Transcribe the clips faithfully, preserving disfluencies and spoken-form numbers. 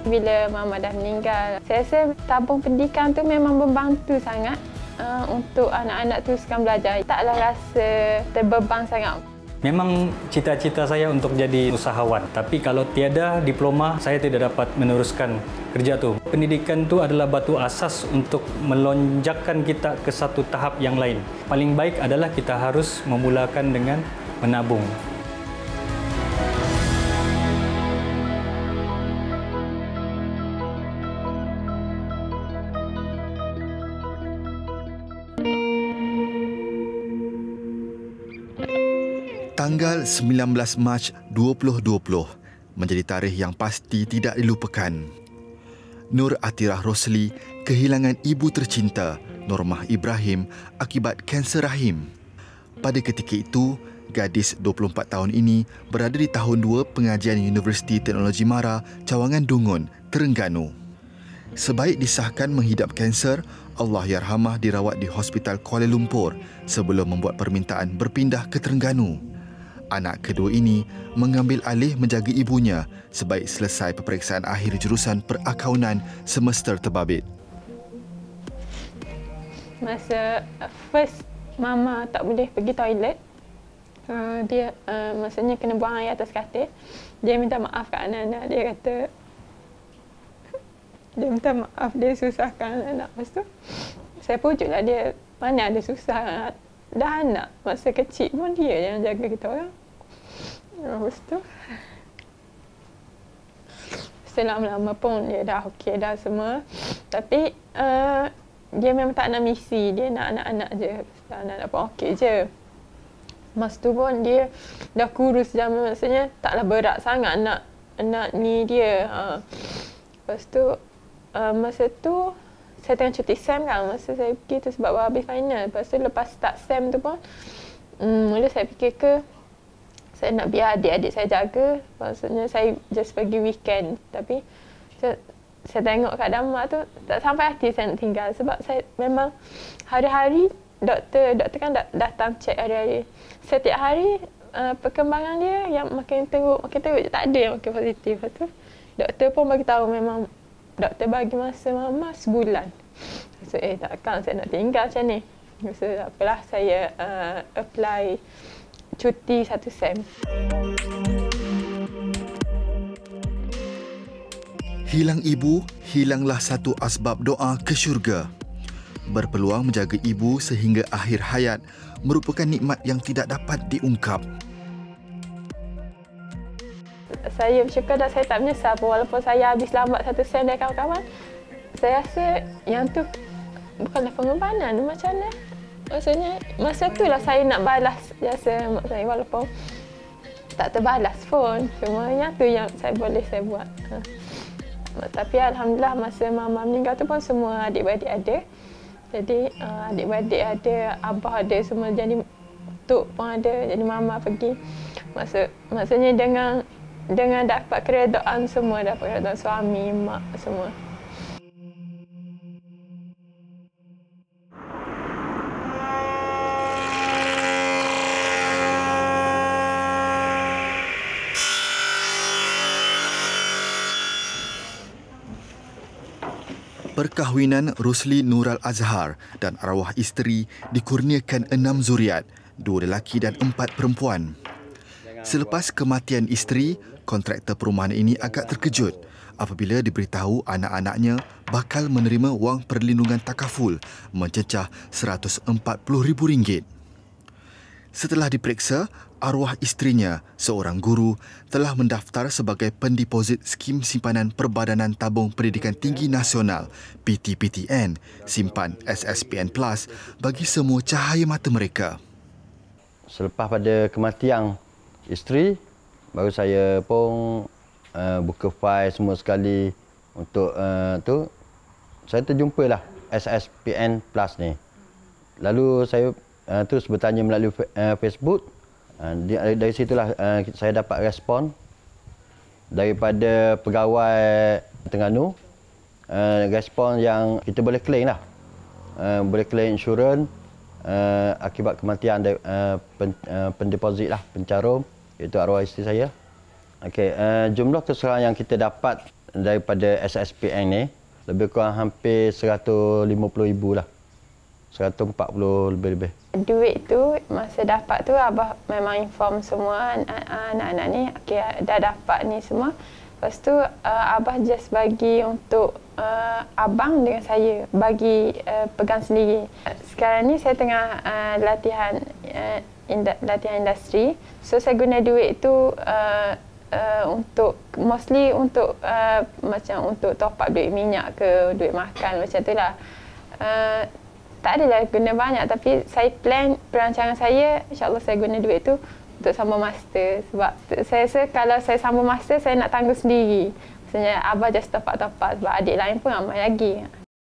bila mama dah meninggal. Saya rasa tabung pendidikan tu memang membantu sangat uh, untuk anak-anak teruskan belajar. Taklah rasa terbeban sangat. Memang cita-cita saya untuk jadi usahawan, tapi kalau tiada diploma, saya tidak dapat meneruskan kerja tu. Pendidikan tu adalah batu asas untuk melonjakkan kita ke satu tahap yang lain. Paling baik adalah kita harus memulakan dengan menabung. Tanggal sembilan belas Mac dua ribu dua puluh menjadi tarikh yang pasti tidak dilupakan. Nur Atirah Rosli kehilangan ibu tercinta, Normah Ibrahim, akibat kanser rahim. Pada ketika itu, gadis dua puluh empat tahun ini berada di tahun dua pengajian Universiti Teknologi Mara, Cawangan Dungun, Terengganu. Sebaik disahkan menghidap kanser, Allahyarhamah dirawat di Hospital Kuala Lumpur sebelum membuat permintaan berpindah ke Terengganu. Anak kedua ini mengambil alih menjaga ibunya sebaik selesai peperiksaan akhir jurusan perakaunan semester terbabit. Masa first mama tak boleh pergi toilet, uh, dia uh, maksudnya kena buang air atas katil. Dia minta maaf kat anak-anak. Dia kata dia minta maaf, dia susahkan anak-anak. Lepas tu saya pujuklah dia, mana ada susah. Dah anak masa kecil pun dia yang jaga kita orang. Lepas tu selama-lama pun dia dah okey dah semua. Tapi uh, dia memang tak nak misi, dia nak anak-anak je. Anak-anak pun okey je. Masa tu pun dia dah kurus dah, maksudnya taklah berat sangat nak nak ni dia. Ha. Lepas tu uh, masa tu saya tengah cuti SEM kan, masa saya pergi tu sebab habis final. Lepas tu lepas start SEM tu pun, um, mula saya fikir ke, saya nak biar adik-adik saya jaga. Maksudnya saya just pergi weekend. Tapi saya, saya tengok keadaan mak tu, tak sampai hati saya nak tinggal. Sebab saya memang hari-hari doktor, doktor kan datang cek hari-hari. Setiap hari uh, perkembangan dia yang makin teruk, makin teruk. Tak ada yang makin positif. Lepas tu doktor pun bagi tahu memang doktor bagi masa mama sebulan. So, eh takkan saya nak tinggal macam ni. So, apalah saya uh, apply cuti satu SEM. Hilang ibu, hilanglah satu asbab doa ke syurga. Berpeluang menjaga ibu sehingga akhir hayat merupakan nikmat yang tidak dapat diungkap. Saya bersyukur dan saya tak menyesal pun, walaupun saya habis lambat satu SEM dari kawan-kawan. Saya rasa yang tu bukanlah pengorbanan, macam mana? Maksudnya masa tu lah saya nak balas jasa mak saya, walaupun tak terbalas pun. Cuma yang tu yang saya boleh saya buat. Ha. Tapi alhamdulillah masa mama meninggal tu pun semua adik-beradik ada. Jadi uh, adik-beradik ada, abah ada, semua. Jadi tok pun ada. Jadi mama pergi. Maksud, maksudnya dengan dengan dapat keredaan semua, dapat keredaan suami, mak semua. Perkahwinan Rosli Nural Azhar dan arwah isteri dikurniakan enam zuriat, dua lelaki dan empat perempuan. Selepas kematian isteri, kontraktor perumahan ini agak terkejut apabila diberitahu anak-anaknya bakal menerima wang perlindungan takaful mencecah seratus empat puluh ribu ringgit. Setelah diperiksa, arwah isterinya, seorang guru, telah mendaftar sebagai pendeposit skim simpanan Perbadanan Tabung Pendidikan Tinggi Nasional P T P T N, simpan S S P N Plus bagi semua cahaya mata mereka. Selepas pada kematian isteri, baru saya pun uh, buka fail semua sekali untuk uh, tu. Saya terjumpalah S S P N Plus ni. Lalu saya uh, terus bertanya melalui uh, Facebook. Uh, dari, dari situlah uh, saya dapat respon daripada pegawai Terengganu. Uh, respon yang kita boleh claim lah. Uh, boleh claim insurans uh, akibat kematian uh, pen, uh, pendeposit lah, pencarum, iaitu arwah isteri saya. Okey, uh, jumlah keseluruhan yang kita dapat daripada S S P N ni lebih kurang hampir seratus lima puluh ribu lah. seratus empat puluh lebih-lebih. Duit tu, masa dapat tu Abah memang inform semua anak-anak ni, okay, dah dapat ni semua. Lepas tu uh, Abah just bagi untuk uh, abang dengan saya, bagi uh, pegang sendiri. Sekarang ni saya tengah uh, latihan uh, inda, latihan industri. So saya guna duit tu uh, uh, untuk, mostly untuk uh, macam untuk top up duit minyak ke, duit makan macam tu lah. Uh, tak adalah guna banyak, tapi saya plan perancangan saya, insyaAllah saya guna duit tu untuk sambung master. Sebab saya rasa kalau saya sambung master, saya nak tanggung sendiri. Maksudnya Abah just top up-top up sebab adik lain pun ramai lagi.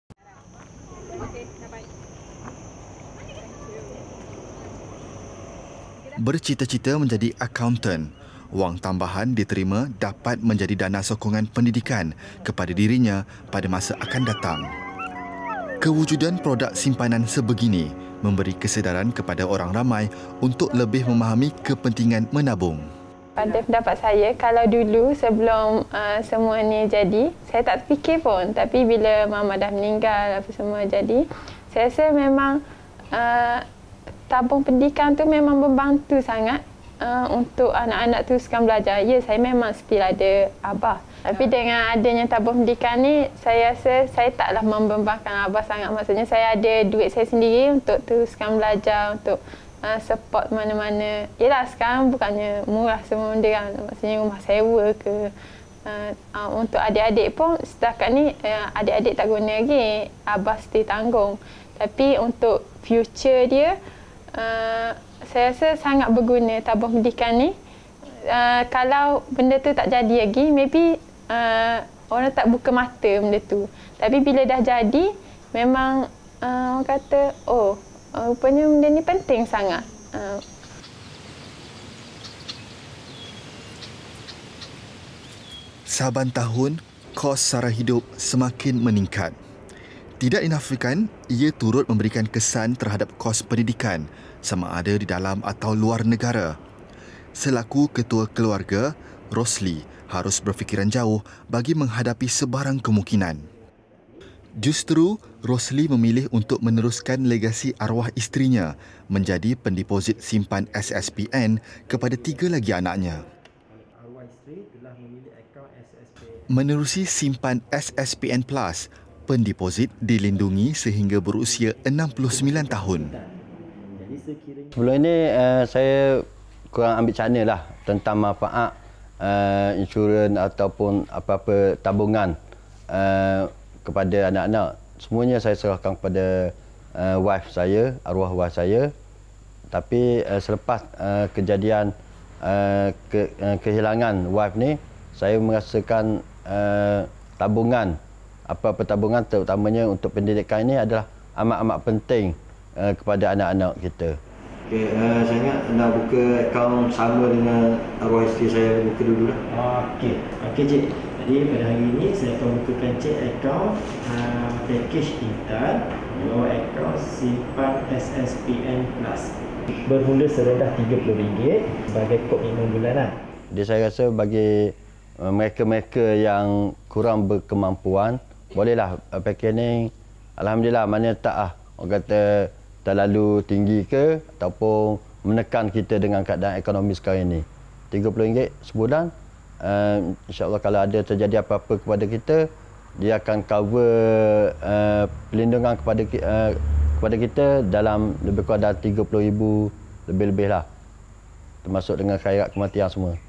Bercita-cita menjadi akauntan, wang tambahan diterima dapat menjadi dana sokongan pendidikan kepada dirinya pada masa akan datang. Kewujudan produk simpanan sebegini memberi kesedaran kepada orang ramai untuk lebih memahami kepentingan menabung. Pada pendapat saya, kalau dulu sebelum uh, semua ni jadi, saya tak terfikir pun. Tapi bila mama dah meninggal, apa semua jadi, saya rasa memang uh, tabung pendidikan tu memang membantu sangat uh, untuk anak-anak teruskan belajar. Ya, saya memang still ada Abah. Tapi dengan adanya tabung pendidikan ni, saya rasa saya taklah membebankan Abah sangat. Maksudnya saya ada duit saya sendiri untuk teruskan belajar, untuk uh, support mana-mana. Yelah, sekarang bukannya murah semua benda kan. Maksudnya rumah sewa ke. Uh, uh, untuk adik-adik pun setakat ni, uh, adik-adik tak guna lagi. Abah still tanggung. Tapi untuk future dia, uh, saya rasa sangat berguna tabung pendidikan ni. Uh, kalau benda tu tak jadi lagi, maybe Uh, orang tak buka mata benda tu. Tapi bila dah jadi, memang uh, orang kata, oh, uh, rupanya benda ni penting sangat. Uh. Saban tahun, kos sara hidup semakin meningkat. Tidak dinafikan, ia turut memberikan kesan terhadap kos pendidikan sama ada di dalam atau luar negara. Selaku ketua keluarga, Rosli harus berfikiran jauh bagi menghadapi sebarang kemungkinan. Justru, Rosli memilih untuk meneruskan legasi arwah isterinya menjadi pendeposit simpan S S P N kepada tiga lagi anaknya. Menerusi simpan S S P N Plus, pendeposit dilindungi sehingga berusia enam puluh sembilan tahun. Sebelum ini, uh, saya kurang ambil cana lah tentang manfaat Uh, insurans ataupun apa-apa tabungan uh, kepada anak-anak. Semuanya saya serahkan kepada uh, wife saya, arwah wife saya. Tapi uh, selepas uh, kejadian uh, ke, uh, kehilangan wife ni, saya merasakan uh, tabungan, apa-apa tabungan terutamanya untuk pendidikan ini adalah amat-amat penting uh, kepada anak-anak kita. Okay, uh, saya ingat nak buka akaun sama dengan arwah isteri saya, buka dulu lah. Okey, okey Cik. Jadi pada hari ini saya akan bukakan Cik akaun uh, package kita, iaitu akaun simpan S S P N Plus. Bermula serendah tiga puluh ringgit sebagai komitmen bulanan. Jadi saya rasa bagi uh, mereka-mereka yang kurang berkemampuan, bolehlah uh, package ni, alhamdulillah, mana tak ah, orang kata terlalu tinggi ke ataupun menekan kita dengan keadaan ekonomi sekarang ini. tiga puluh ringgit sebulan, uh, insyaAllah kalau ada terjadi apa-apa kepada kita, dia akan cover uh, perlindungan kepada uh, kepada kita dalam lebih kurang dalam tiga puluh ribu lebih-lebih lah, termasuk dengan khairat kematian semua.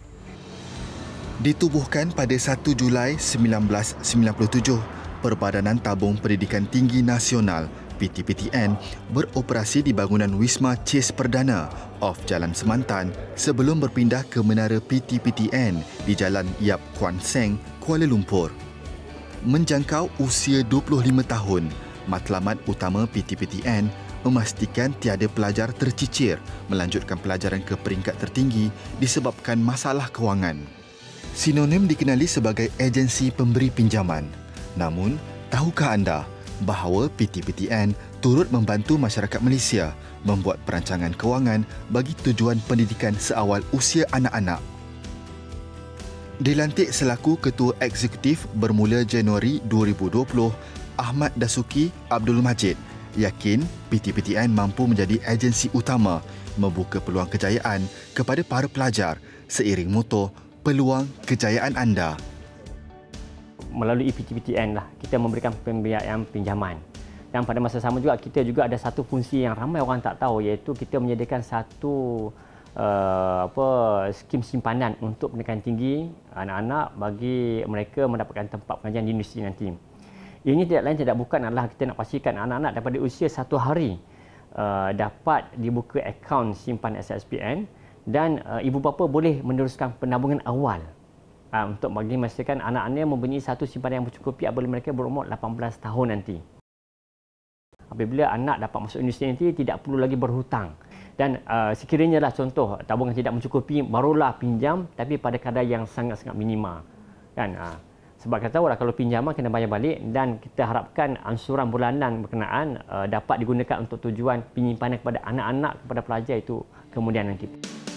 Ditubuhkan pada satu Julai seribu sembilan ratus sembilan puluh tujuh, Perbadanan Tabung Pendidikan Tinggi Nasional P T P T N beroperasi di bangunan Wisma Chase Perdana off Jalan Semantan sebelum berpindah ke Menara P T P T N di Jalan Yap Kwan Seng, Kuala Lumpur. Menjangkau usia dua puluh lima tahun, matlamat utama P T P T N memastikan tiada pelajar tercicir melanjutkan pelajaran ke peringkat tertinggi disebabkan masalah kewangan. Sinonim dikenali sebagai agensi pemberi pinjaman. Namun, tahukah anda bahawa P T P T N turut membantu masyarakat Malaysia membuat perancangan kewangan bagi tujuan pendidikan seawal usia anak-anak? Dilantik selaku Ketua Eksekutif bermula Januari dua ribu dua puluh, Ahmad Dasuki Abdul Majid yakin P T P T N mampu menjadi agensi utama membuka peluang kejayaan kepada para pelajar seiring moto peluang kejayaan anda. Melalui P T P T N lah kita memberikan pembiayaan pinjaman. Dan pada masa sama juga kita juga ada satu fungsi yang ramai orang tak tahu, iaitu kita menyediakan satu Uh, apa skim simpanan untuk pendidikan tinggi anak-anak bagi mereka mendapatkan tempat pengajian di universiti nanti. Ini tidak lain tidak bukan adalah kita nak pastikan anak-anak daripada usia satu hari uh, dapat dibuka akaun simpan S S P N dan uh, ibu bapa boleh meneruskan penabungan awal uh, untuk bagi memastikan anak-anaknya mempunyai satu simpanan yang mencukupi apabila mereka berumur lapan belas tahun nanti. Apabila anak dapat masuk universiti nanti tidak perlu lagi berhutang. Dan uh, sekiranya lah contoh tabungan tidak mencukupi, barulah pinjam tapi pada kadar yang sangat-sangat minima. Kan? Uh, sebab kita tahu lah kalau pinjaman kena bayar balik dan kita harapkan ansuran bulanan berkenaan uh, dapat digunakan untuk tujuan penyimpanan kepada anak-anak, kepada pelajar itu kemudian nanti.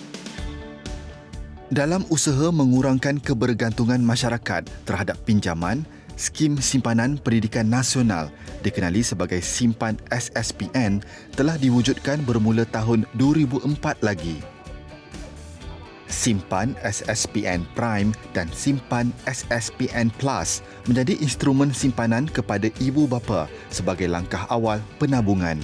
Dalam usaha mengurangkan kebergantungan masyarakat terhadap pinjaman, Skim Simpanan Pendidikan Nasional dikenali sebagai Simpan S S P N telah diwujudkan bermula tahun dua ribu empat lagi. Simpan S S P N Prime dan Simpan S S P N Plus menjadi instrumen simpanan kepada ibu bapa sebagai langkah awal penabungan.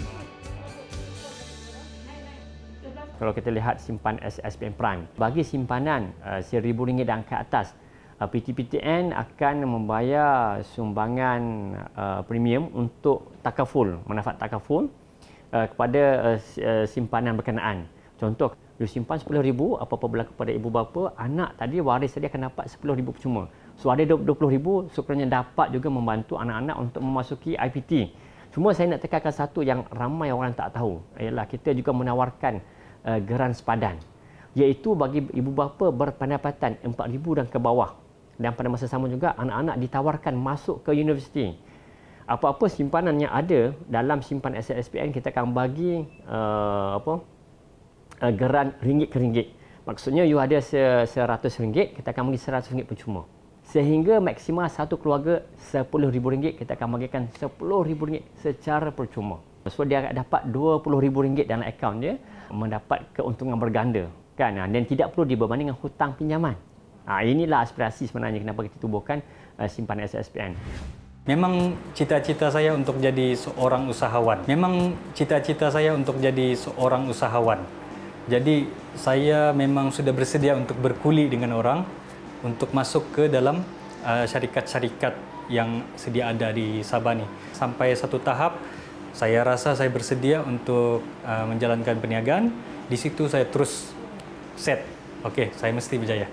Kalau kita lihat Simpan S S P N Prime, bagi simpanan uh, seribu ringgit dan ke atas, P T P T N akan membayar sumbangan uh, premium untuk takaful, manfaat takaful uh, kepada uh, simpanan berkenaan. Contoh, you simpan sepuluh ribu, apa-apa berlaku pada ibu bapa, anak tadi waris tadi akan dapat sepuluh ribu percuma. So ada dua puluh ribu, sekurangnya dapat juga membantu anak-anak untuk memasuki I P T. Cuma saya nak tekankan satu yang ramai orang tak tahu, ialah kita juga menawarkan uh, geran sepadan, iaitu bagi ibu bapa berpendapatan empat ribu dan ke bawah. Dan pada masa sama juga anak-anak ditawarkan masuk ke universiti. Apa-apa simpanan yang ada dalam simpan S S P N kita akan bagi uh, apa uh, geran ringgit ke ringgit. Maksudnya you ada seratus ringgit, kita akan bagi seratus ringgit percuma. Sehingga maksimal satu keluarga sepuluh ribu ringgit, kita akan bagikan sepuluh ribu ringgit secara percuma. So dia dapat dua puluh ribu ringgit dalam akaun dia, mendapat keuntungan berganda kan, dan tidak perlu dibebani dengan hutang pinjaman. Ha, inilah aspirasi sebenarnya kenapa kita tubuhkan uh, Simpan S S P N. Memang cita-cita saya untuk jadi seorang usahawan. Memang cita-cita saya untuk jadi seorang usahawan. Jadi saya memang sudah bersedia untuk berkuli dengan orang untuk masuk ke dalam uh, syarikat-syarikat yang sedia ada di Sabah ni. Sampai satu tahap saya rasa saya bersedia untuk uh, menjalankan perniagaan. Di situ saya terus set. Okey, saya mesti berjaya.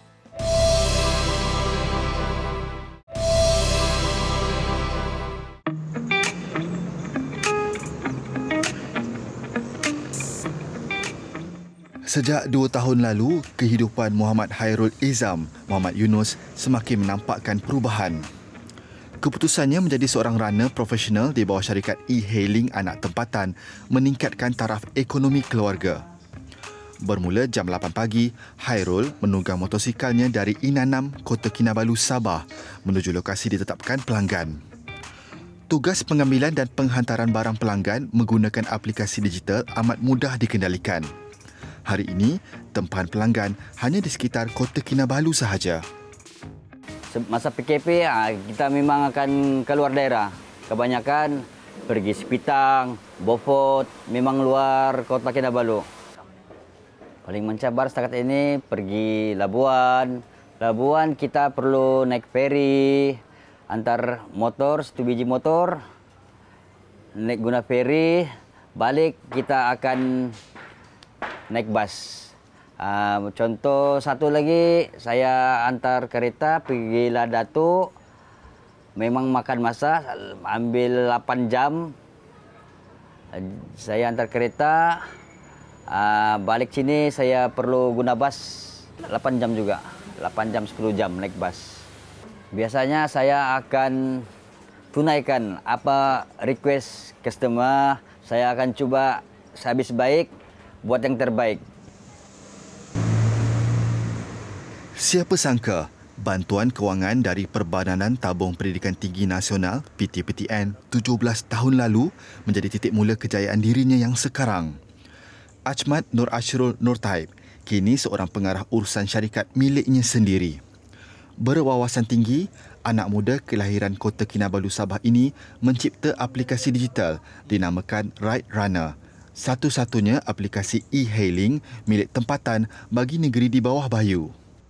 Sejak dua tahun lalu, kehidupan Muhammad Hairul Izam, Muhammad Yunus semakin menampakkan perubahan. Keputusannya menjadi seorang runner profesional di bawah syarikat e-hailing anak tempatan meningkatkan taraf ekonomi keluarga. Bermula jam lapan pagi, Hairul menunggang motosikalnya dari Inanam, Kota Kinabalu, Sabah menuju lokasi ditetapkan pelanggan. Tugas pengambilan dan penghantaran barang pelanggan menggunakan aplikasi digital amat mudah dikendalikan. Hari ini, tempahan pelanggan hanya di sekitar Kota Kinabalu sahaja. Masa P K P, kita memang akan keluar daerah. Kebanyakan pergi Sepitang, Beaufort, memang luar Kota Kinabalu. Paling mencabar setakat ini pergi Labuan. Labuan kita perlu naik feri, antar motor, satu biji motor, naik guna feri, balik kita akan naik bas. Uh, contoh satu lagi, saya antar kereta pergi Ladatu, memang makan masa, ambil lapan jam. Uh, saya antar kereta, uh, balik sini saya perlu guna bas lapan jam juga, lapan jam sepuluh jam naik bas. Biasanya saya akan tunaikan apa request customer, saya akan coba sehabis baik buat yang terbaik. Siapa sangka bantuan kewangan dari Perbadanan Tabung Pendidikan Tinggi Nasional P T P T N tujuh belas tahun lalu menjadi titik mula kejayaan dirinya yang sekarang. Achmad Nur Ashrul Nur Taib kini seorang pengarah urusan syarikat miliknya sendiri. Berwawasan tinggi, anak muda kelahiran Kota Kinabalu Sabah ini mencipta aplikasi digital dinamakan Ride Runner, satu-satunya aplikasi e-hailing milik tempatan bagi negeri di bawah bayu.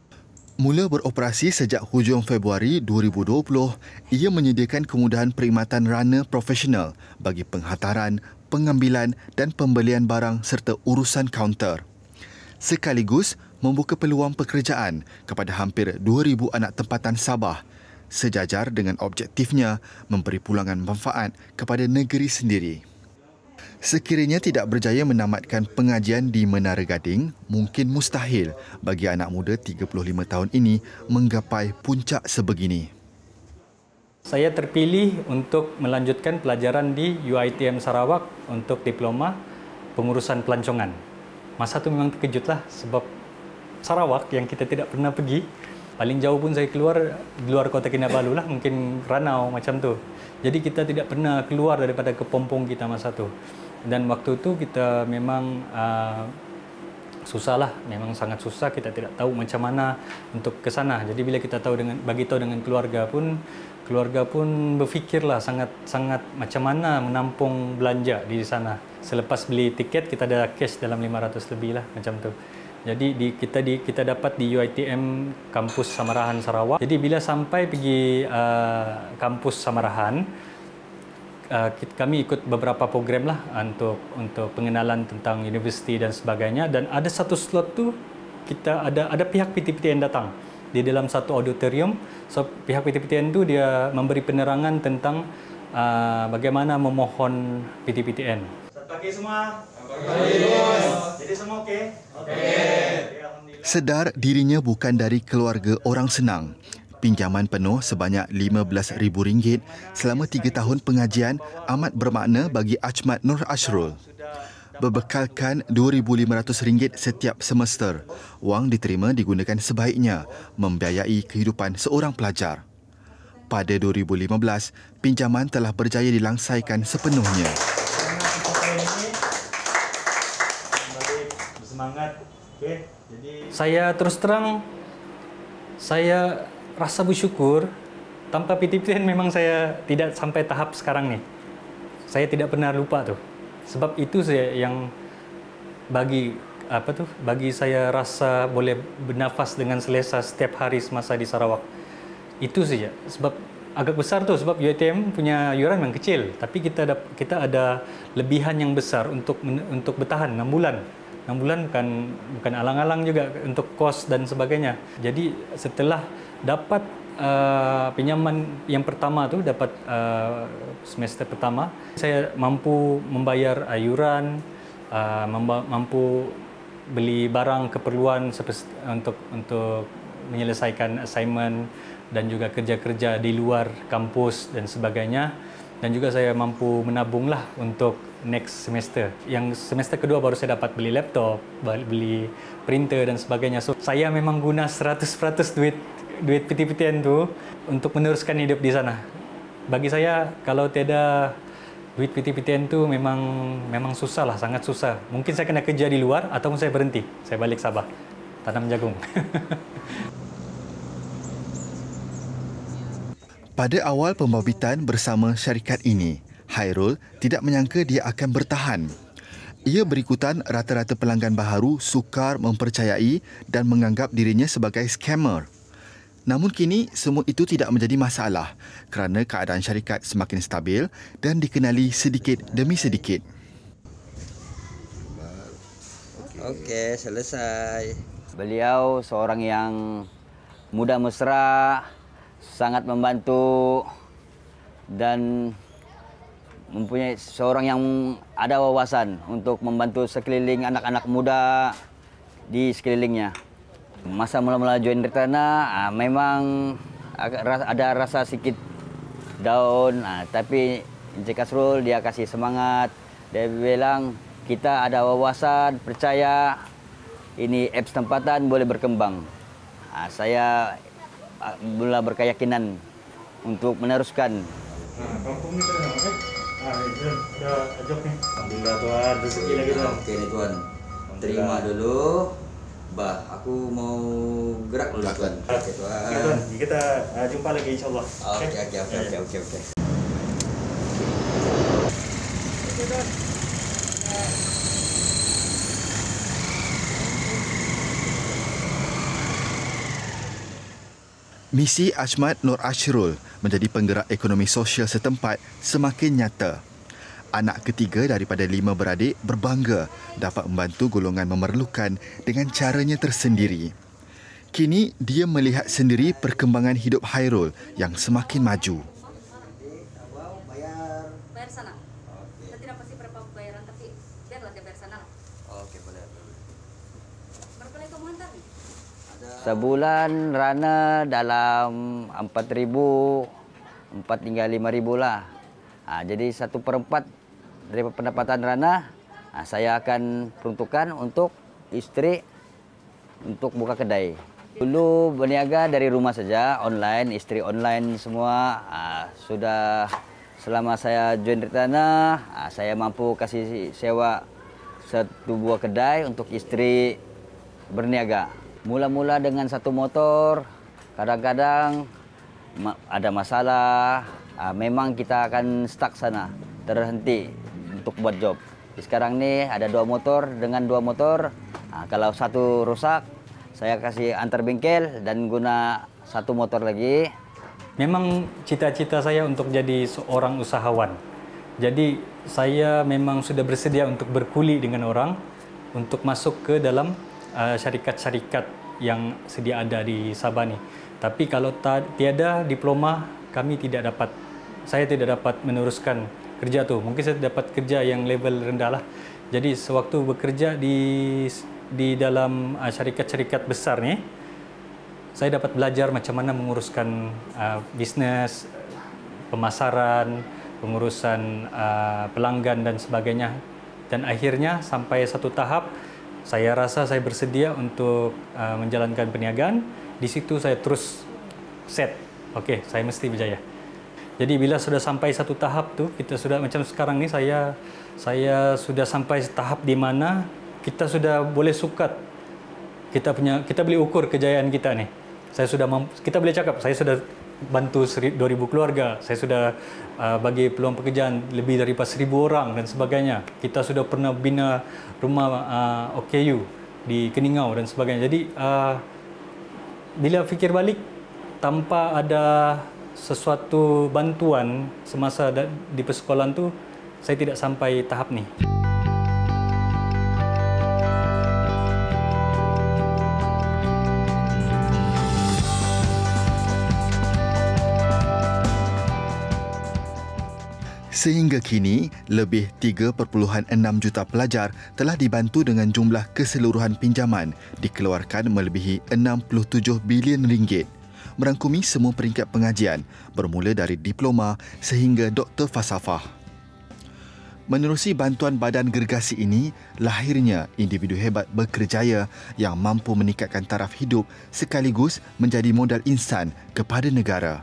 Mula beroperasi sejak hujung Februari dua ribu dua puluh, ia menyediakan kemudahan perkhidmatan runner profesional bagi penghantaran, pengambilan dan pembelian barang serta urusan kaunter. Sekaligus membuka peluang pekerjaan kepada hampir dua ribu anak tempatan Sabah, sejajar dengan objektifnya memberi pulangan manfaat kepada negeri sendiri. Sekiranya tidak berjaya menamatkan pengajian di Menara Gading, mungkin mustahil bagi anak muda tiga puluh lima tahun ini menggapai puncak sebegini. Saya terpilih untuk melanjutkan pelajaran di U I T M Sarawak untuk diploma pengurusan pelancongan. Masa itu memang terkejutlah sebab Sarawak yang kita tidak pernah pergi, paling jauh pun saya keluar di luar Kota Kinabalu lah, mungkin Ranau macam tu. Jadi kita tidak pernah keluar daripada kepompong kita masa tu. Dan waktu itu kita memang uh, susah lah, memang sangat susah, kita tidak tahu macam mana untuk ke sana. Jadi bila kita tahu dengan bagi tahu dengan keluarga pun, keluarga pun berfikirlah sangat sangat macam mana menampung belanja di sana. Selepas beli tiket kita ada cash dalam lima ratus lebih lah macam tu. Jadi di, kita di kita dapat di U I T M kampus Samarahan Sarawak. Jadi bila sampai pergi uh, kampus Samarahan, uh, kami ikut beberapa program lah untuk untuk pengenalan tentang universiti dan sebagainya. Dan ada satu slot tu kita ada ada pihak P T P T N datang di dalam satu auditorium. So pihak P T P T N tu dia memberi penerangan tentang uh, bagaimana memohon P T P T N. Okey semua? Okey. Jadi semua okey? Okey. Sedar dirinya bukan dari keluarga orang senang. Pinjaman penuh sebanyak lima belas ribu ringgit selama tiga tahun pengajian amat bermakna bagi Achmad Nur Ashrul. Berbekalkan dua ribu lima ratus ringgit setiap semester, wang diterima digunakan sebaiknya membiayai kehidupan seorang pelajar. Pada dua ribu lima belas, pinjaman telah berjaya dilangsaikan sepenuhnya. Semangat. Okay. Jadi saya terus terang saya rasa bersyukur tanpa P T P T N memang saya tidak sampai tahap sekarang ni. Saya tidak pernah lupa tu. Sebab itu saya yang bagi apa tu bagi saya rasa boleh bernafas dengan selesa setiap hari semasa di Sarawak. Itu saja. Sebab agak besar tu sebab U I T M punya yuran memang kecil, tapi kita ada kita ada lebihan yang besar untuk untuk bertahan enam bulan. enam bulan bukan bukan alang-alang juga untuk kos dan sebagainya. Jadi setelah dapat uh, pinjaman yang pertama tu dapat uh, semester pertama, saya mampu membayar ayuran, uh, mampu beli barang keperluan untuk untuk menyelesaikan assignment dan juga kerja-kerja di luar kampus dan sebagainya. Dan juga saya mampu menabunglah untuk next semester. Yang semester kedua baru saya dapat beli laptop, beli printer dan sebagainya. So saya memang guna seratus peratus duit duit P T P T N tu untuk meneruskan hidup di sana. Bagi saya kalau tiada duit P T P T N tu memang memang susah lah, sangat susah. Mungkin saya kena kerja di luar ataupun saya berhenti. Saya balik Sabah tanam jagung. Pada awal pembabitan bersama syarikat ini, Hairul tidak menyangka dia akan bertahan. Ia berikutan rata-rata pelanggan baharu sukar mempercayai dan menganggap dirinya sebagai scammer. Namun kini semua itu tidak menjadi masalah kerana keadaan syarikat semakin stabil dan dikenali sedikit demi sedikit. Okey, selesai. Beliau seorang yang muda mesra, sangat membantu dan mempunyai seorang yang ada wawasan untuk membantu sekeliling anak-anak muda di sekelilingnya. Masa mula-mula join Retana, memang ada rasa sedikit down, tapi Encik Asrul dia kasih semangat. Dia bilang kita ada wawasan, percaya ini apps tempatan boleh berkembang. uh, saya uh, mula berkeyakinan untuk meneruskan. Nah, kampung ni pada nama kan? Ah, dah dah ajak ni. Alhamdulillah tuan, rezeki lagi tuan. Okey ni tuan. Terima dulu. Bah, aku mau gerak dulu tuan. Okey tuan. Okey tuan, kita uh, jumpa lagi insya-Allah. Okey okey okey okey okey okey. Okey tuan. Misi Achmad Nur Ashrul menjadi penggerak ekonomi sosial setempat semakin nyata. Anak ketiga daripada lima beradik berbangga dapat membantu golongan memerlukan dengan caranya tersendiri. Kini dia melihat sendiri perkembangan hidup Hairul yang semakin maju. Bayar sana. Saya tidak pasti berapa bayaran, tapi biarlah dia bayar sana. Okey boleh. Berapa lagi kamu hantar nih? Sebulan Rana dalam empat ribu, empat hingga lima ribu lah. Ha, jadi satu perempat dari pendapatan Rana, ha, saya akan peruntukkan untuk istri untuk buka kedai. Dulu berniaga dari rumah saja, online, istri online semua. Ha, sudah selama saya join di tanah, ha, saya mampu kasih sewa satu buah kedai untuk istri berniaga. Mula-mula dengan satu motor, kadang-kadang ada masalah, memang kita akan stuck sana, terhenti untuk buat job. Sekarang ni ada dua motor, dengan dua motor, kalau satu rusak, saya kasih antar bengkel dan guna satu motor lagi. Memang cita-cita saya untuk jadi seorang usahawan. Jadi saya memang sudah bersedia untuk berkuli dengan orang, untuk masuk ke dalam Uh, syarikat-syarikat yang sedia ada di Sabah ni. Tapi kalau ta- tiada diploma, kami tidak dapat, saya tidak dapat meneruskan kerja tu. Mungkin saya dapat kerja yang level rendah lah. Jadi sewaktu bekerja di di dalam uh, syarikat-syarikat besar ni, saya dapat belajar macam mana menguruskan uh, bisnes, pemasaran, pengurusan uh, pelanggan dan sebagainya. Dan akhirnya sampai satu tahap, saya rasa saya bersedia untuk uh, menjalankan perniagaan. Di situ saya terus set, okey, saya mesti berjaya. Jadi bila sudah sampai satu tahap tu, kita sudah macam sekarang ni saya saya sudah sampai tahap di mana kita sudah boleh sukat. Kita punya kita boleh ukur kejayaan kita ni. Saya sudah kita boleh cakap saya sudah bantu dua ribu keluarga, saya sudah uh, bagi peluang pekerjaan lebih daripada seribu orang dan sebagainya. Kita sudah pernah bina rumah uh, O K U di Keningau dan sebagainya. Jadi uh, bila fikir balik, tanpa ada sesuatu bantuan semasa di persekolahan tu, saya tidak sampai tahap ni. Sehingga kini, lebih tiga perpuluhan enam juta pelajar telah dibantu dengan jumlah keseluruhan pinjaman dikeluarkan melebihi enam puluh tujuh bilion ringgit, merangkumi semua peringkat pengajian bermula dari diploma sehingga doktor falsafah. Menerusi bantuan badan gergasi ini, lahirnya individu hebat berkerjaya yang mampu meningkatkan taraf hidup sekaligus menjadi modal insan kepada negara.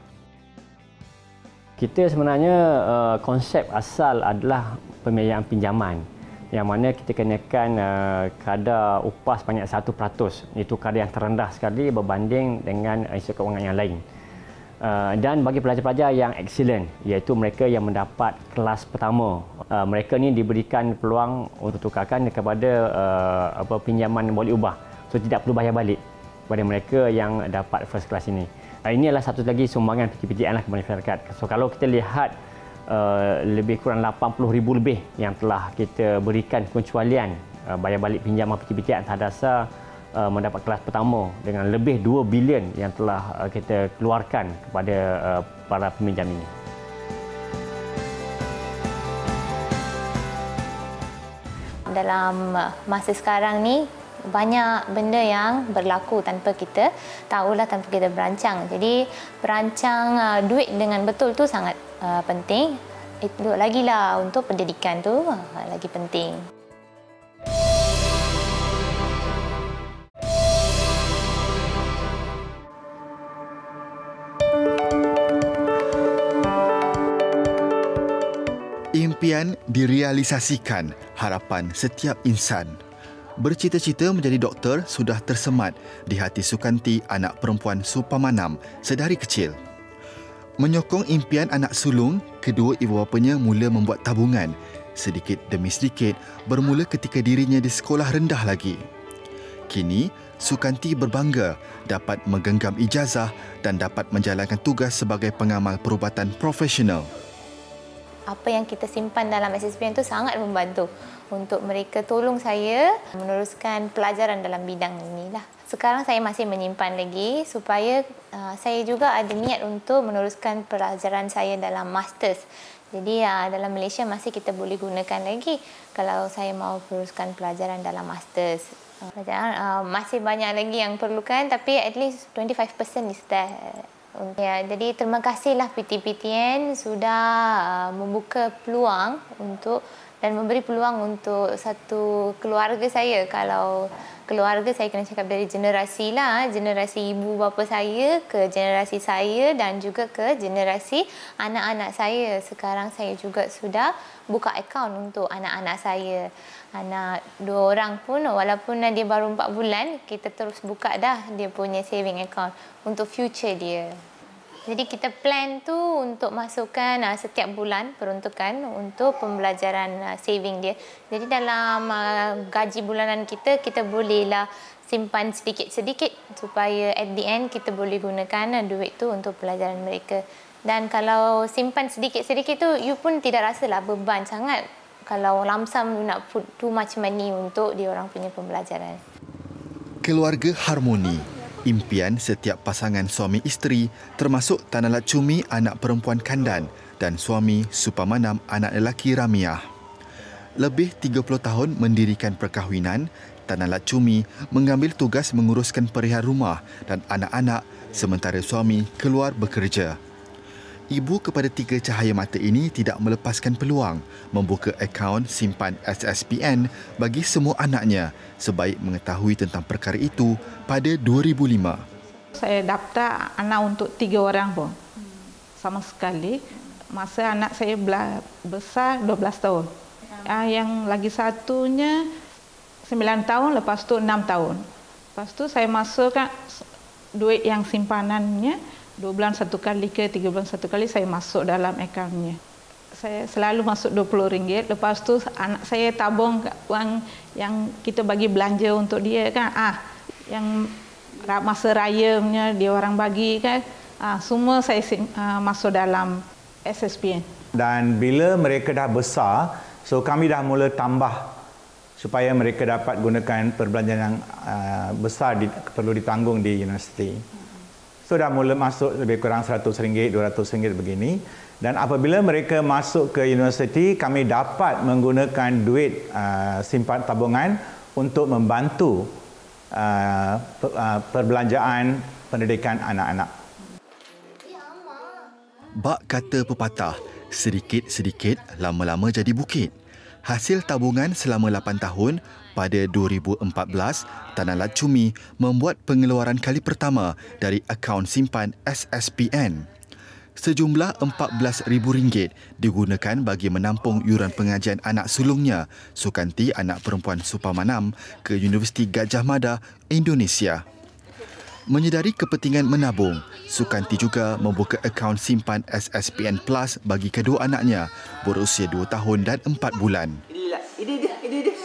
Kita sebenarnya uh, konsep asal adalah pembiayaan pinjaman yang mana kita kenakan uh, kadar upah sebanyak satu peratus, iaitu kadar yang terendah sekali berbanding dengan institusi kewangan yang lain. Uh, dan bagi pelajar-pelajar yang excellent, iaitu mereka yang mendapat kelas pertama, uh, mereka ni diberikan peluang untuk tukarkan kepada uh, apa pinjaman boleh ubah, so tidak perlu bayar balik kepada mereka yang dapat first class ini. Ini adalah satu lagi sumbangan P T P T N lah kepada masyarakat. So kalau kita lihat uh, lebih kurang lapan puluh ribu lebih yang telah kita berikan pengecualian uh, bayar balik pinjaman P T P T N atas dasar uh, mendapat kelas pertama dengan lebih dua bilion yang telah uh, kita keluarkan kepada uh, para peminjam ini. Dalam masa sekarang ni, banyak benda yang berlaku tanpa kita tahulah, tanpa kita berancang. Jadi berancang uh, duit dengan betul tu sangat uh, penting. Itu lagi lah untuk pendidikan tu uh, lagi penting. Impian direalisasikan, harapan setiap insan. Bercita-cita menjadi doktor sudah tersemat di hati Sukanti, anak perempuan Supamanam sedari kecil. Menyokong impian anak sulung, kedua ibu bapanya mula membuat tabungan. Sedikit demi sedikit bermula ketika dirinya di sekolah rendah lagi. Kini, Sukanti berbangga dapat menggenggam ijazah dan dapat menjalankan tugas sebagai pengamal perubatan profesional. Apa yang kita simpan dalam S S P N itu sangat membantu untuk mereka tolong saya meneruskan pelajaran dalam bidang inilah. Sekarang saya masih menyimpan lagi supaya uh, saya juga ada niat untuk meneruskan pelajaran saya dalam masters. Jadi uh, dalam Malaysia masih kita boleh gunakan lagi kalau saya mau teruskan pelajaran dalam masters. Uh, pelajaran uh, masih banyak lagi yang perlukan, tapi at least twenty-five percent is there. Ya, jadi terima kasihlah P T P T N sudah uh, membuka peluang untuk dan memberi peluang untuk satu keluarga saya. Kalau keluarga saya kena cakap dari generasi lah, generasi ibu bapa saya ke generasi saya dan juga ke generasi anak-anak saya. Sekarang saya juga sudah buka akaun untuk anak-anak saya. Anak dua orang pun walaupun dia baru empat bulan, kita terus buka dah dia punya saving account untuk future dia. Jadi kita plan tu untuk masukkan uh, setiap bulan peruntukan untuk pembelajaran uh, saving dia. Jadi dalam uh, gaji bulanan kita, kita bolehlah simpan sedikit-sedikit supaya at the end kita boleh gunakan uh, duit tu untuk pelajaran mereka. Dan kalau simpan sedikit-sedikit tu, you pun tidak rasalah beban sangat kalau lump sum you nak put too much money untuk dia orang punya pembelajaran. Keluarga harmoni. Impian setiap pasangan suami isteri termasuk Tan Alat Cumi anak perempuan Kandan dan suami Supamanam anak lelaki Ramiah. Lebih tiga puluh tahun mendirikan perkahwinan, Tan Alat Cumi mengambil tugas menguruskan perihal rumah dan anak-anak sementara suami keluar bekerja. Ibu kepada tiga cahaya mata ini tidak melepaskan peluang membuka akaun simpan S S P N bagi semua anaknya sebaik mengetahui tentang perkara itu pada dua ribu lima. Saya daftar anak untuk tiga orang pun. Sama sekali. Masa anak saya besar dua belas tahun. Yang lagi satunya sembilan tahun, lepas tu enam tahun. Lepas tu saya masukkan duit yang simpanannya. Dua bulan satu kali ke tiga bulan satu kali saya masuk dalam akaunnya. Saya selalu masuk dua puluh ringgit. Lepas tu anak saya tabung wang yang kita bagi belanja untuk dia kan. Ah, yang masa raya punya dia orang bagi kan. Ah, semua saya uh, masuk dalam S S P N. Dan bila mereka dah besar, so kami dah mula tambah supaya mereka dapat gunakan perbelanjaan yang uh, besar di, perlu ditanggung di universiti. So dah mula masuk lebih kurang seratus ringgit, dua ratus ringgit begini. Dan apabila mereka masuk ke universiti, kami dapat menggunakan duit uh, simpan tabungan untuk membantu uh, perbelanjaan pendidikan anak-anak. Bak kata pepatah, sedikit-sedikit lama-lama jadi bukit. Hasil tabungan selama lapan tahun, pada dua ribu empat belas, Tan Alat Cumi membuat pengeluaran kali pertama dari akaun simpan S S P N. Sejumlah empat belas ribu ringgit digunakan bagi menampung yuran pengajian anak sulungnya, Sukanti anak perempuan Supamanam, ke Universiti Gajah Mada, Indonesia. Menyedari kepentingan menabung, Sukanti juga membuka akaun simpan S S P N Plus bagi kedua anaknya berusia dua tahun dan empat bulan. Ini dia, ini dia.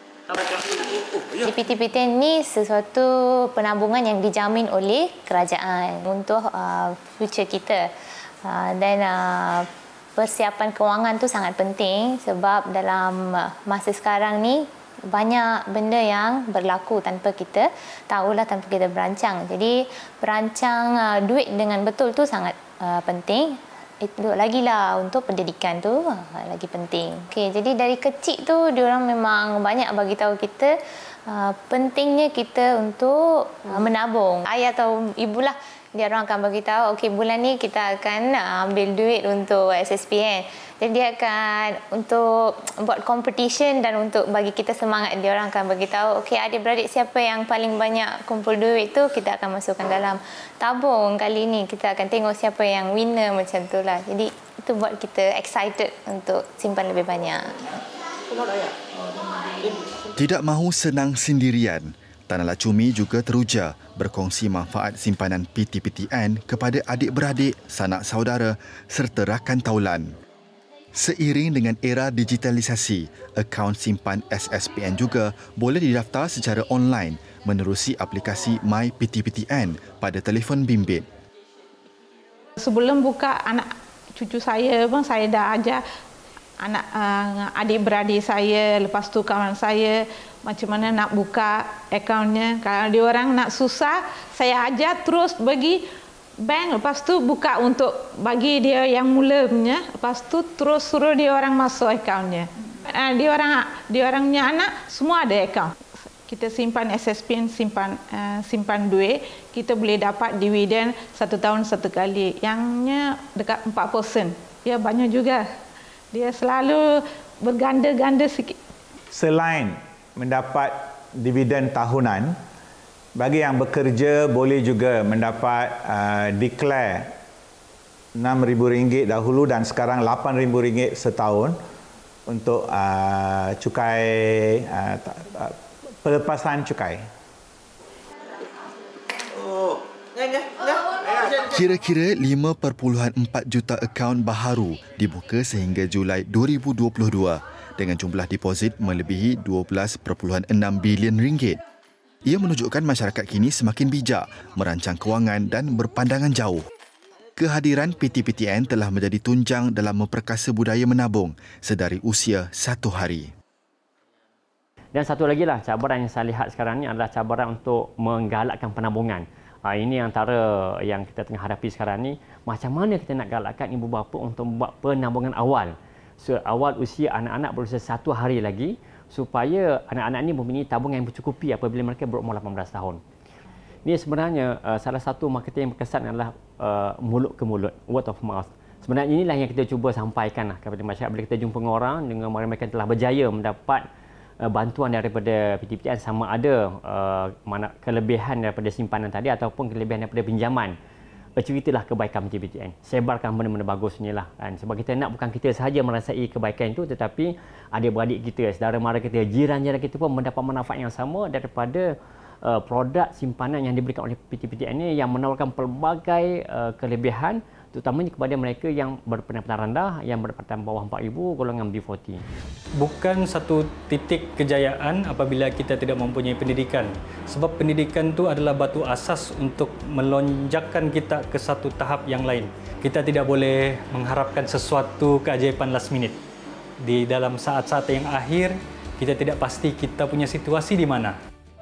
P T P T N ni sesuatu penabungan yang dijamin oleh kerajaan untuk uh, future kita. Uh, dan uh, persiapan kewangan tu sangat penting sebab dalam masa sekarang ni banyak benda yang berlaku tanpa kita tahulah, tanpa kita berancang. Jadi berancang uh, duit dengan betul tu sangat uh, penting. Itu lagi lah untuk pendidikan tu uh, lagi penting. Okay, jadi dari kecil tu diorang memang banyak bagi tahu kita uh, pentingnya kita untuk uh, menabung. Ayah atau ibulah dia orang akan beritahu, okey bulan ni kita akan ambil duit untuk S S P N. Jadi dia akan untuk buat competition dan untuk bagi kita semangat, dia orang akan beritahu, okey adik-beradik siapa yang paling banyak kumpul duit tu kita akan masukkan dalam tabung kali ni. Kita akan tengok siapa yang winner macam tu lah. Jadi itu buat kita excited untuk simpan lebih banyak. Tidak mahu senang sendirian, Tan Lacumi juga teruja berkongsi manfaat simpanan P T P T N kepada adik-beradik, sanak saudara serta rakan taulan. Seiring dengan era digitalisasi, akaun simpan S S P N juga boleh didaftar secara online menerusi aplikasi My P T P T N pada telefon bimbit. Sebelum buka, anak cucu saya pun saya dah ajar anak uh, adik-beradik saya, lepas tu kawan saya macam mana nak buka akaunnya. Kalau dia orang nak susah, saya ajar terus bagi bank, lepas tu buka untuk bagi dia yang mula punya, lepas tu terus suruh dia orang masuk akaunnya. Uh, dia orang dia orangnya anak semua ada akaun. Kita simpan S S P N, simpan uh, simpan duit, kita boleh dapat dividen satu tahun satu kali. Yangnya dekat empat peratus. Ya banyak juga. Dia selalu berganda-ganda sikit. Selain mendapat dividen tahunan, bagi yang bekerja boleh juga mendapat uh, declare enam ribu ringgit dahulu dan sekarang lapan ribu ringgit setahun untuk uh, cukai uh, pelepasan cukai. Kira-kira lima perpuluhan empat juta akaun baharu dibuka sehingga Julai dua ribu dua puluh dua dengan jumlah deposit melebihi dua belas perpuluhan enam bilion ringgit. Ia menunjukkan masyarakat kini semakin bijak merancang kewangan dan berpandangan jauh. Kehadiran P T P T N telah menjadi tunjang dalam memperkasa budaya menabung sedari usia satu hari. Dan satu lagi lah cabaran yang saya lihat sekarang ni adalah cabaran untuk menggalakkan penabungan. Ha, ini antara yang kita tengah hadapi sekarang ni. Macam mana kita nak galakkan ibu bapa untuk membuat penabungan awal. So, awal usia anak-anak berusia satu hari lagi supaya anak-anak ini mempunyai tabungan yang bercukupi apabila mereka berumur lapan belas tahun. Ini sebenarnya uh, salah satu marketing yang berkesan adalah uh, mulut ke mulut, word of mouth. Sebenarnya inilah yang kita cuba sampaikan lah kepada masyarakat. Bila kita jumpa dengan orang, dengan mereka telah berjaya mendapat bantuan daripada P T P T N, sama ada uh, mana kelebihan daripada simpanan tadi ataupun kelebihan daripada pinjaman. Ceritalah kebaikan P T P T N. Sebarkan benda-benda bagus inilah kan. Sebab kita nak bukan kita sahaja merasai kebaikan itu, tetapi adik-beradik kita, saudara mara kita, jiran-jiran kita pun mendapat manfaat yang sama daripada uh, produk simpanan yang diberikan oleh P T P T N ini yang menawarkan pelbagai uh, kelebihan, terutamanya kepada mereka yang berpendapatan rendah, yang berpendapatan bawah empat ribu, golongan B empat puluh. Bukan satu titik kejayaan apabila kita tidak mempunyai pendidikan. Sebab pendidikan itu adalah batu asas untuk melonjakkan kita ke satu tahap yang lain. Kita tidak boleh mengharapkan sesuatu keajaiban last minute. Di dalam saat-saat yang akhir, kita tidak pasti kita punya situasi di mana.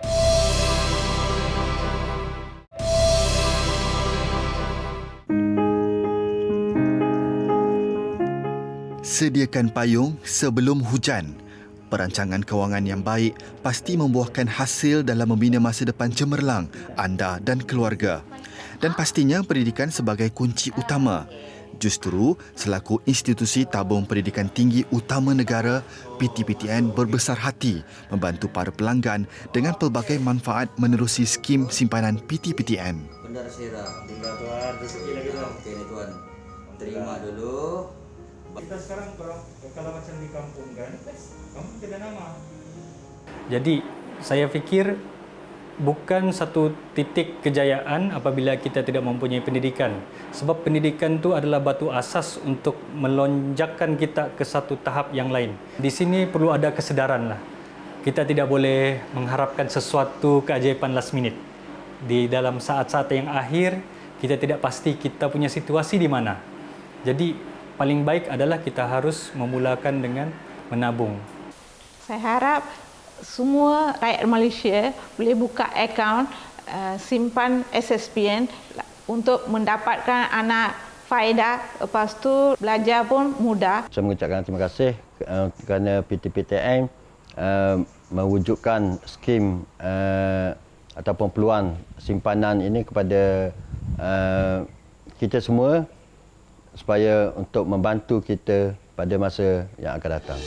Sediakan payung sebelum hujan. Perancangan kewangan yang baik pasti membuahkan hasil dalam membina masa depan cemerlang anda dan keluarga. Dan pastinya pendidikan sebagai kunci utama. Justru, selaku institusi tabung pendidikan tinggi utama negara, P T P T N berbesar hati membantu para pelanggan dengan pelbagai manfaat menerusi skim simpanan P T P T N. Bendar Sera. Bendar Tuan, rezeki lagi Tuan. Okey ni Tuan. Terima dulu. Kita sekarang kalau macam di kampung kan, kamu tidak nama. Jadi, saya fikir bukan satu titik kejayaan apabila kita tidak mempunyai pendidikan. Sebab pendidikan itu adalah batu asas untuk melonjakkan kita ke satu tahap yang lain. Di sini perlu ada kesedaran lah. Kita tidak boleh mengharapkan sesuatu keajaiban last minute. Di dalam saat-saat yang akhir, kita tidak pasti kita punya situasi di mana. Jadi, paling baik adalah kita harus memulakan dengan menabung. Saya harap semua rakyat Malaysia boleh buka akaun uh, simpan S S P N untuk mendapatkan anak faedah, lepas tu belajar pun mudah. Saya mengucapkan terima kasih uh, kerana P T P T N uh, mewujudkan skim uh, ataupun peluang simpanan ini kepada uh, kita semua supaya untuk membantu kita pada masa yang akan datang.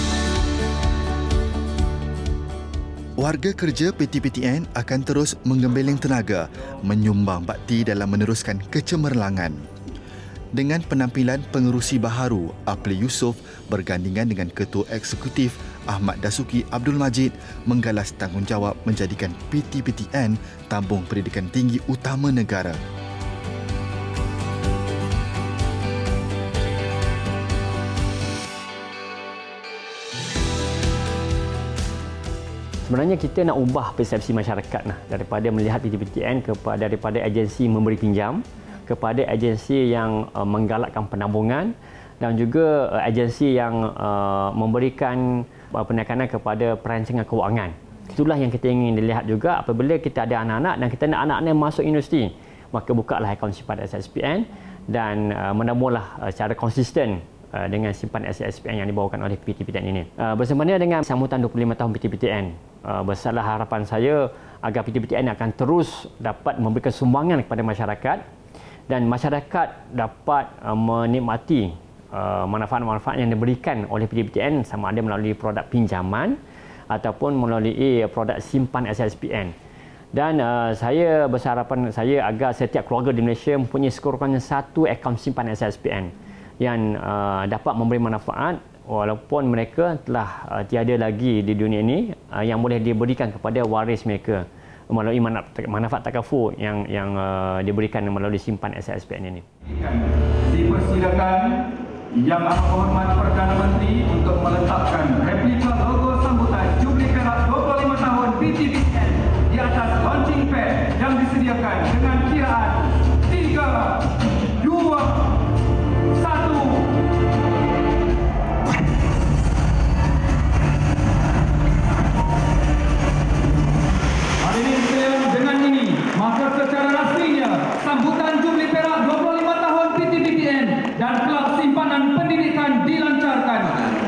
Warga kerja P T P T N akan terus menggembeling tenaga menyumbang bakti dalam meneruskan kecemerlangan. Dengan penampilan pengerusi baharu Apli Yusof bergandingan dengan Ketua Eksekutif Ahmad Dasuki Abdul Majid menggalas tanggungjawab menjadikan P T P T N tabung pendidikan tinggi utama negara. Sebenarnya kita nak ubah persepsi masyarakat nah, daripada melihat P T P T N kepada daripada agensi memberi pinjam kepada agensi yang uh, menggalakkan penambungan dan juga uh, agensi yang uh, memberikan uh, penekanan kepada perancangan kewangan. Itulah yang kita ingin dilihat juga apabila kita ada anak-anak dan kita nak anak-anak masuk industri, maka bukalah akaun simpan S S P N dan uh, menabunglah uh, secara konsisten uh, dengan simpan S S P N yang dibawakan oleh P T P T N ini. Uh, bersempena dengan sambutan dua puluh lima tahun P T P T N, uh, besarlah harapan saya agar P T P T N akan terus dapat memberikan sumbangan kepada masyarakat dan masyarakat dapat uh, menikmati uh, manfaat-manfaat yang diberikan oleh P T P T N sama ada melalui produk pinjaman ataupun melalui produk simpan S S P N. Dan uh, saya berharapan saya agar setiap keluarga di Malaysia mempunyai sekurang-kurangnya satu akaun simpan S S P N yang uh, dapat memberi manfaat walaupun mereka telah uh, tiada lagi di dunia ini, uh, yang boleh diberikan kepada waris mereka melalui manfaat takaful yang yang uh, diberikan melalui simpan S S P N ini. Dipersilakan Yang Amat Berhormat Perdana Menteri untuk meletakkan replika logo sambutan Jubli Perak dua puluh lima tahun P T P T N di atas launching pad yang disediakan dengan kiraan tiga, dua, satu. Hadirin sekalian, dengan ini maka secara rasminya sambutan Jubli Perak dua puluh lima tahun P T P T N dan Kelab Simpanan Pendidikan dilancarkan.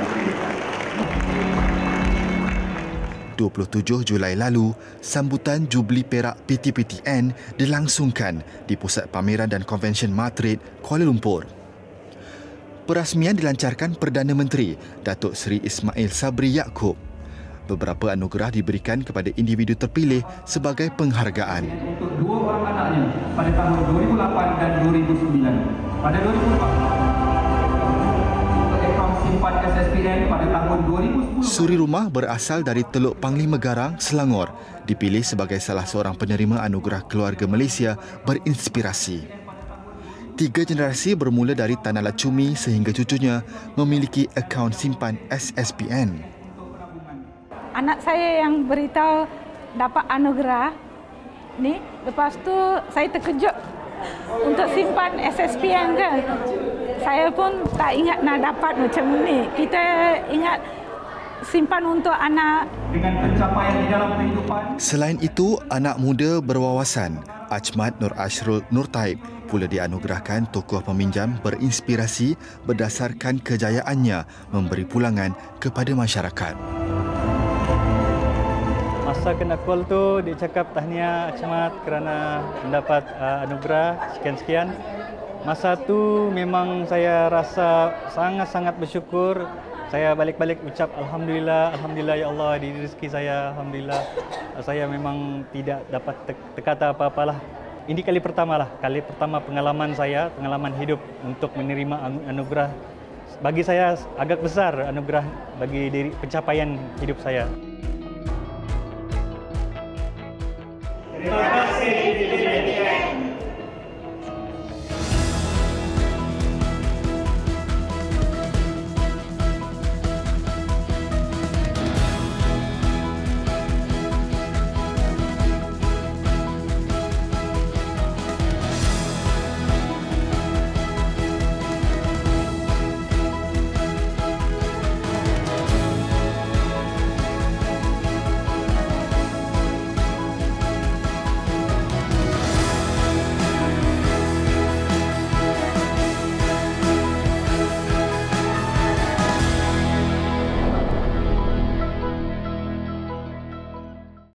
dua puluh tujuh Julai lalu, sambutan Jubli Perak P T P T N dilangsungkan di Pusat Pameran dan Konvensyen Madrid, Kuala Lumpur. Perasmian dilancarkan Perdana Menteri Datuk Seri Ismail Sabri Yaakob. Beberapa anugerah diberikan kepada individu terpilih sebagai penghargaan. Untuk dua orang anaknya pada tahun dua ribu lapan dan dua ribu sembilan. Pada dua ribu empat, untuk akaun simpan S S P N pada tahun dua ribu sepuluh. Suri rumah berasal dari Teluk Panglima Garang, Selangor, dipilih sebagai salah seorang penerima anugerah keluarga Malaysia berinspirasi. Tiga generasi bermula dari Tanah Lacumi sehingga cucunya memiliki akaun simpan S S P N. Anak saya yang beritahu dapat anugerah ni, lepas tu saya terkejut untuk simpan S S P N kan. Saya pun tak ingat nak dapat macam ni. Kita ingat simpan untuk anak. Dengan pencapaian di dalam kehidupan. Selain itu, anak muda berwawasan Achmad Nur Ashrul Nur Taib pula dianugerahkan tokoh peminjam berinspirasi berdasarkan kejayaannya memberi pulangan kepada masyarakat. Masa kena call tu dia cakap tahniah Achmad kerana mendapat uh, anugerah sekian-sekian. Masa tu memang saya rasa sangat-sangat bersyukur. Saya balik-balik ucap Alhamdulillah, Alhamdulillah ya Allah di rezeki saya, Alhamdulillah. Saya memang tidak dapat terkata apa-apalah. Ini kali pertama lah, kali pertama pengalaman saya, pengalaman hidup untuk menerima anugerah. Bagi saya agak besar anugerah bagi diri pencapaian hidup saya. Terima kasih.